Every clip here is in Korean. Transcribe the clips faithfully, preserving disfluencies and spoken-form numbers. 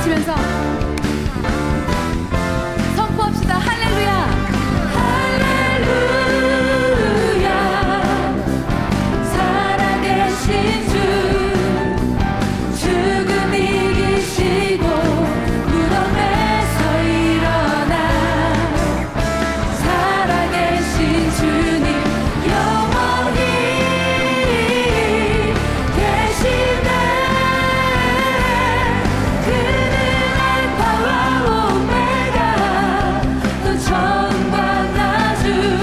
외치면서 선포합시다. 할렐루야, 할렐루야. 살아계신 주, 죽음 이기시고 무덤에서 일어나 살아계신 주님 영원히 계시네. 그는 알파와 오메가, 또 처음과 나중,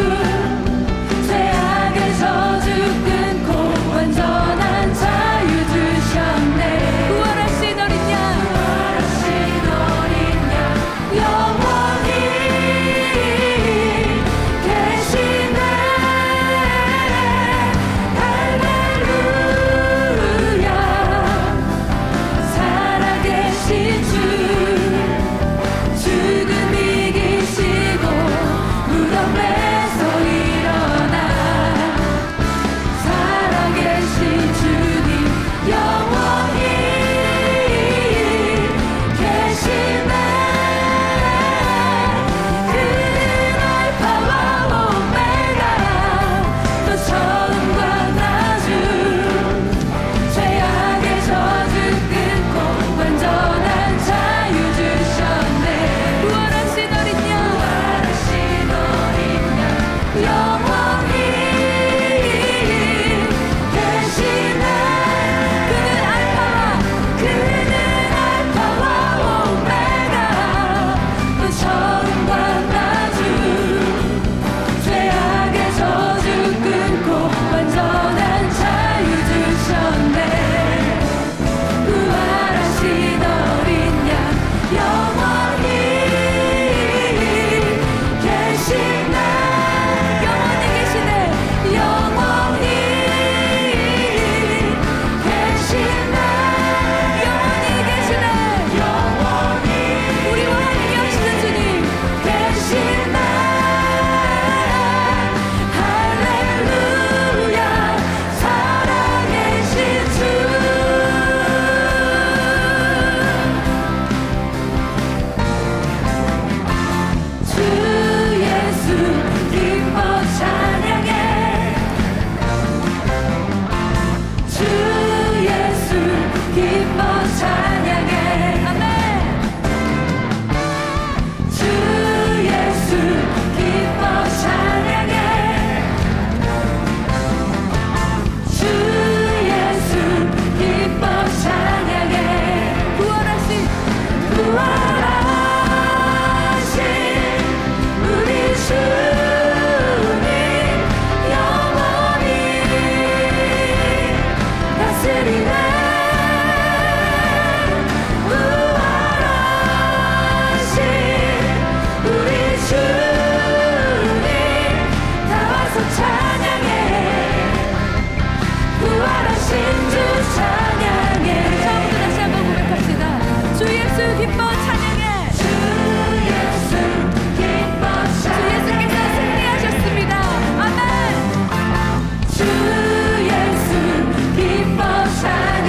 죄악의 저주 끊고 완전한 자유 주셨네. 부활하신 어린 양, 부활하신 어린 양 영원히 계시네. 할렐루야. 살아계신 주, 죽음 이기시고 무덤에서 일어나 살아계신 주님 영원히 계시네. 그는 알파와 오메가, 또 처음과 나중, 죄악의 저주 끊고 완전한 자유 주셨네. 부활하신 어린 양, 부활하신 어린 양 영원히 계시네. 그는 알파와, 그는 알파와 오메가, 또 처음과 나중, 죄악의 저주 끊고 완전한 자유 주셨네. 부활하신 어린 양 영원히 계시네. 영원히 계시네. 영원히 계시네. 영원히 계시네. 영원히 우리와 함께 하시는 주님 계시네. 할렐루야. 살아계신 주, 주 예수 기뻐 찬양해. 주 예수 기뻐 찬양해. 아멘. 주 예수 기뻐 찬양해. 주 예수 기뻐 찬양해. 부활하신, 부활하신 우리 주님 영원히 다스리네. 부활하신 우리 주님 다 와서 찬양해. 부활하신 주 찬양해. 처음부터 다시 한번 고백합시다. 주 예수 기뻐 찬양해. 주 예수 기뻐 찬양해. 주 예수께서 승리하셨습니다. 아멘. 주 예수 기뻐 찬양해.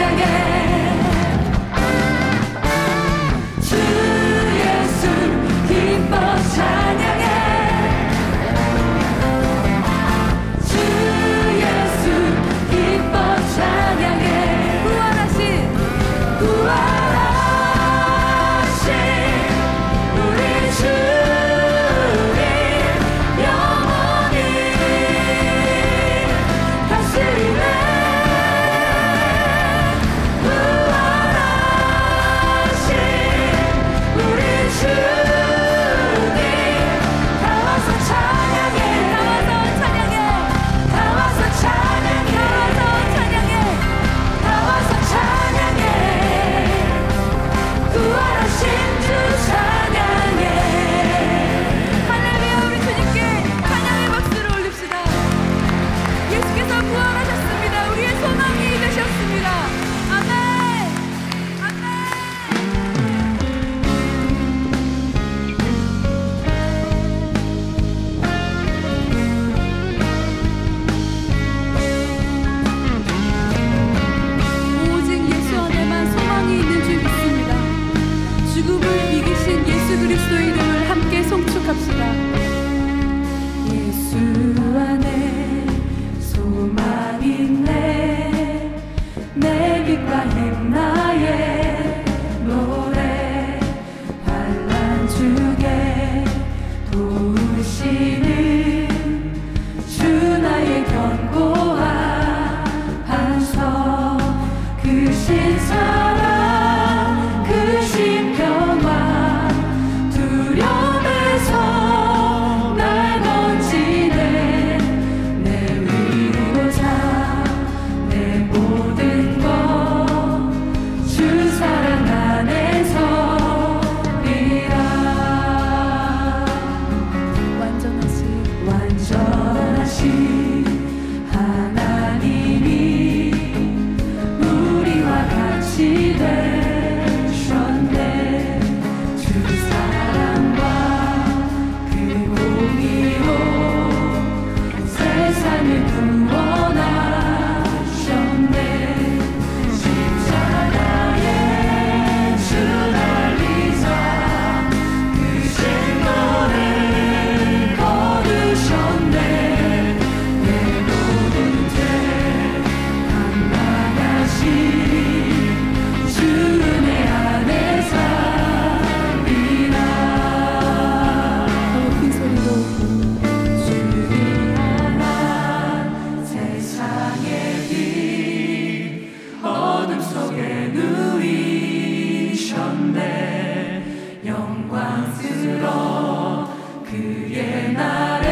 빛이 되셨네. 주 사랑과 그 공의로 세상을 구원하셨네. 십자가에 주 달리사 그 생명을 거두셨네. 내 모든 죄 감당하신 주 은혜 안에 살리라. 큰 소리로 주를 향한 세상의 빛 어둠 속에 누이셨네. 영광스러워 그의 나라